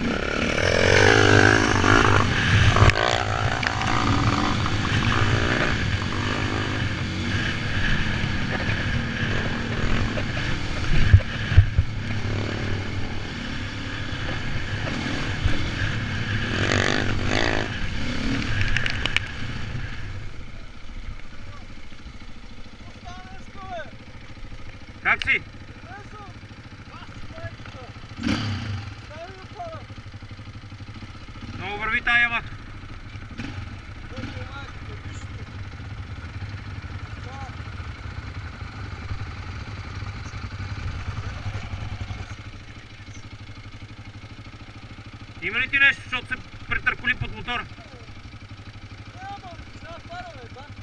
Как си? Много върви тая Ямаха. Има ли ти нещо, защото се претърколи под мотора? Няма, ще параме, да?